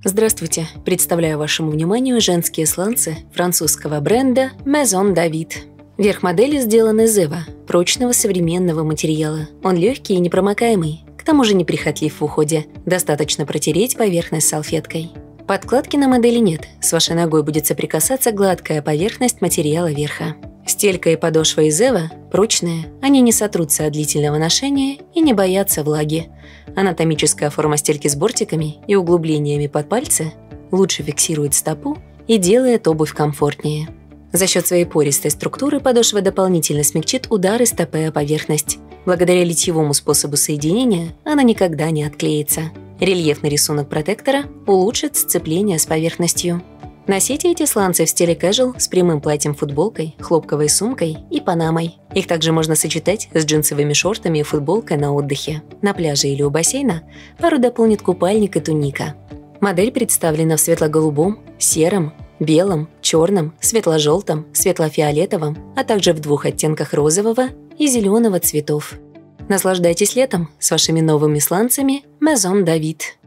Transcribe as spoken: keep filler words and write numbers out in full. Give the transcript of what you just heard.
Здравствуйте! Представляю вашему вниманию женские сланцы французского бренда Maison David. Верх модели сделан из эва, прочного современного материала. Он легкий и непромокаемый, к тому же неприхотлив в уходе. Достаточно протереть поверхность салфеткой. Подкладки на модели нет, с вашей ногой будет соприкасаться гладкая поверхность материала верха. Стелька и подошва из эва прочные, они не сотрутся от длительного ношения и не боятся влаги. Анатомическая форма стельки с бортиками и углублениями под пальцы лучше фиксирует стопу и делает обувь комфортнее. За счет своей пористой структуры подошва дополнительно смягчит удары стопы о поверхность. Благодаря литьевому способу соединения она никогда не отклеится. Рельефный рисунок протектора улучшит сцепление с поверхностью. Носите эти сланцы в стиле casual с прямым платьем-футболкой, хлопковой сумкой и панамой. Их также можно сочетать с джинсовыми шортами и футболкой на отдыхе. На пляже или у бассейна пару дополнит купальник и туника. Модель представлена в светло-голубом, сером, белом, черном, светло-желтом, светло-фиолетовом, а также в двух оттенках розового и зеленого цветов. Наслаждайтесь летом с вашими новыми сланцами Maison David.